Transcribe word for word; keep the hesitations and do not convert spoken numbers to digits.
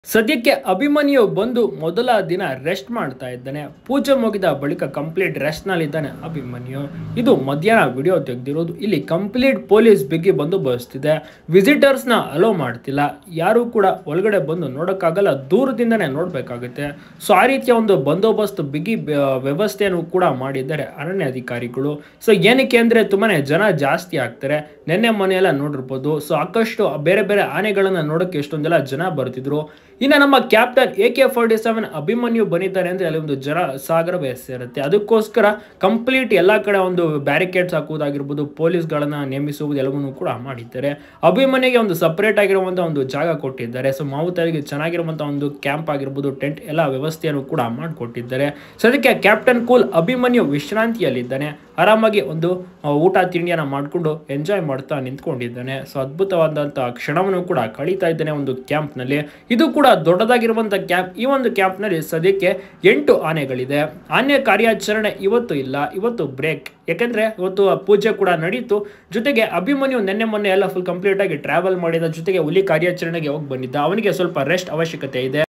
ಸದ್ಯಕ್ಕೆ ಅಭಿಮನ್ಯು ಬಂದು ಮೊದಲ ದಿನ ರೆಸ್ಟ್ ಮಾಡ್ತಾ ಇದ್ದಾನೆ. ಪೂಜೆ ಮುಗಿದ ಬಳಿಕ ಕಂಪ್ಲೀಟ್ ರೆಸ್ಟ್ ನಲ್ಲಿದ್ದಾನೆ ಅಭಿಮನ್ಯು. ಇದು ಮಧ್ಯಾಹ್ನ ವಿಡಿಯೋ ತೆಗೆದಿರೋದು. ಇಲ್ಲಿ ಕಂಪ್ಲೀಟ್ ಪೊಲೀಸ್ ಬಿಗಿ ಬಂದೋಬಸ್ತ್ ಇದೆ. ವಿಸಿಟರ್ಸ್ ನ ಅಲೋ ಮಾಡ್ತಿಲ್ಲ, ಯಾರು ಕೂಡ ಒಳಗಡೆ ಬಂದು ನೋಡೋಕ್ಕಾಗಲ್ಲ, ದೂರದಿಂದನೇ ನೋಡ್ಬೇಕಾಗುತ್ತೆ. ಸೊ ಆ ರೀತಿಯ ಒಂದು ಬಂದೋಬಸ್ತ್ ಬಿಗಿ ವ್ಯವಸ್ಥೆಯನ್ನು ಕೂಡ ಮಾಡಿದ್ದಾರೆ ಅರಣ್ಯ ಅಧಿಕಾರಿಗಳು. ಸೊ ಏನಕ್ಕೆ ಅಂದ್ರೆ ತುಂಬಾನೇ ಜನ ಜಾಸ್ತಿ ಆಗ್ತಾರೆ. ನೆನ್ನೆ ಮನೆಯೆಲ್ಲ ನೋಡಿರ್ಬೋದು. ಸೊ ಸಾಕಷ್ಟು ಬೇರೆ ಬೇರೆ ಆನೆಗಳನ್ನ ನೋಡೋಕೆ ಎಷ್ಟೊಂದೆಲ್ಲ ಜನ ಬರ್ತಿದ್ರು. ಇನ್ನು ನಮ್ಮ captain A K forty seven Abhimanyu ಬಂದಿದ್ದಾರೆ ಅಂದ್ರೆ ಅಲ್ಲಿ ಒಂದು ಜನ ಸಾಗರ ಇರುತ್ತೆ. ಅದಕ್ಕೋಸ್ಕರ ಕಂಪ್ಲೀಟ್ ಎಲ್ಲಾ ಕಡೆ ಒಂದು ಬ್ಯಾರಿಕೇಡ್ಸ್ ಹಾಕುವುದಾಗಿರ್ಬೋದು, ಪೊಲೀಸ್ಗಳನ್ನ ನೇಮಿಸುವುದು ಎಲ್ಲವನ್ನೂ ಕೂಡ ಮಾಡಿದ್ದಾರೆ. ಅಭಿಮನ್ಯುಗೆ ಒಂದು ಸಪರೇಟ್ ಆಗಿರುವಂತಹ ಒಂದು ಜಾಗ ಕೊಟ್ಟಿದ್ದಾರೆ. ಸೊ ಮಾವುತರಿಗೆ ಚೆನ್ನಾಗಿರುವಂತಹ ಒಂದು ಕ್ಯಾಂಪ್ ಆಗಿರ್ಬೋದು, ಟೆಂಟ್ ಎಲ್ಲ ವ್ಯವಸ್ಥೆಯನ್ನು ಕೂಡ ಮಾಡಿಕೊಟ್ಟಿದ್ದಾರೆ. ಸದ್ಯಕ್ಕೆ ಕ್ಯಾಪ್ಟನ್ ಕೂಲ್ ಅಭಿಮನ್ಯು ವಿಶ್ರಾಂತಿಯಲ್ಲಿದ್ದಾನೆ. ಆರಾಮಾಗಿ ಒಂದು ಊಟ ತಿಂಡಿಯನ್ನ ಮಾಡಿಕೊಂಡು ಎಂಜಾಯ್ ಮಾಡ್ತಾ ನಿಂತ್ಕೊಂಡಿದ್ದಾನೆ. ಸೊ ಅದ್ಭುತವಾದಂತಹ ಕ್ಷಣವನ್ನು ಕೂಡ ಕಳೀತಾ ಇದ್ದಾನೆ ಒಂದು ಕ್ಯಾಂಪ್ ನಲ್ಲಿ. ಇದು ಕೂಡ ದೊಡ್ಡದಾಗಿರುವಂತಹ ಕ್ಯಾಂಪ್. ಈ ಒಂದು ಕ್ಯಾಂಪ್ ನಲ್ಲಿ ಸದ್ಯಕ್ಕೆ ಎಂಟು ಆನೆಗಳಿದೆ. ಆನೆ ಕಾರ್ಯಾಚರಣೆ ಇವತ್ತು ಇಲ್ಲ, ಇವತ್ತು ಬ್ರೇಕ್. ಯಾಕಂದ್ರೆ ಇವತ್ತು ಪೂಜೆ ಕೂಡ ನಡೀತು. ಜೊತೆಗೆ ಅಭಿಮನ್ಯು ನೆನ್ನೆ ಮೊನ್ನೆ ಎಲ್ಲ ಫುಲ್ ಕಂಪ್ಲೀಟ್ ಆಗಿ ಟ್ರಾವೆಲ್ ಮಾಡಿದ, ಜೊತೆಗೆ ಹುಲಿ ಕಾರ್ಯಾಚರಣೆಗೆ ಹೋಗಿ ಬಂದಿದ್ದ. ಅವನಿಗೆ ಸ್ವಲ್ಪ ರೆಸ್ಟ್ ಅವಶ್ಯಕತೆ ಇದೆ.